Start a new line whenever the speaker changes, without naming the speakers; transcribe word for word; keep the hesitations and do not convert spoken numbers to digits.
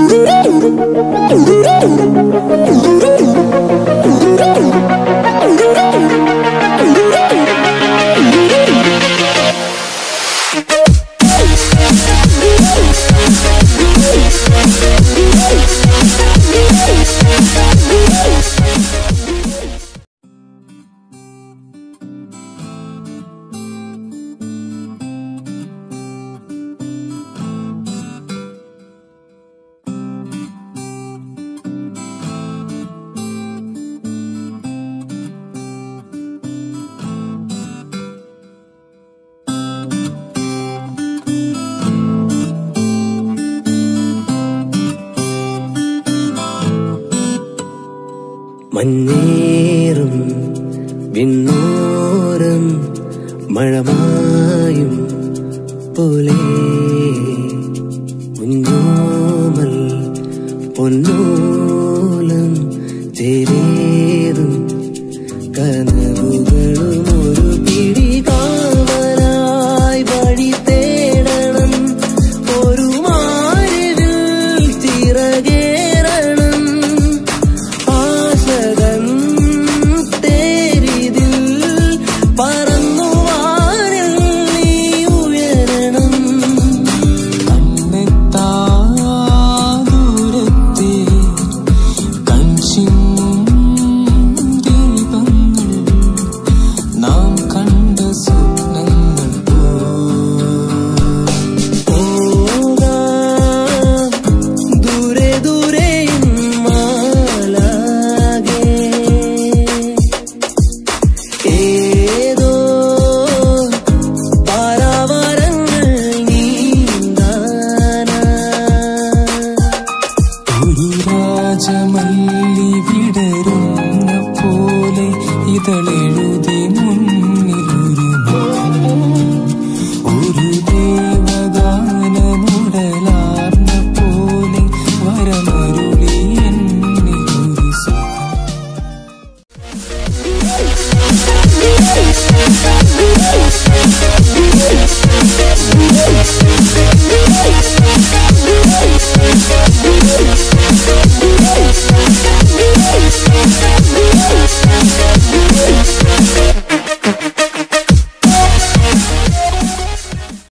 മഞ്ഞേറും വിണ്ണോരം മഴമായും പോലെ കുഞ്ഞോമൽ പൊന്നോലം ചേരേറും കനവുകളും ഒരു പിടി കാവലായി വഴി തേടണം ഒരു മാരിൽ ചിറകേറണം ആശകൻ തേരിതിൽ പറന്നു വാനിൽ നീ ഉയരണം കണ്ണെത്താ ദൂരത്തെ കൺചിമ്മും ദീപങ്ങൾ നാം കണ്ട സ്വപ്നങ്ങൾ പോകാം ദൂരെ ദൂരെ മാലാകെ ഏതോ പാരാവാരങ്ങൾ നീന്താനാ ഒരു രാജമല്ലി വിടരുന്ന പോലെ ഇതളെഴുതി മുന്നിലൊരു മുഖം ഒരു ദേവഗാനമുടലാർന്ന പോലെ വരമരുളി എന്നിലൊരു സുഖം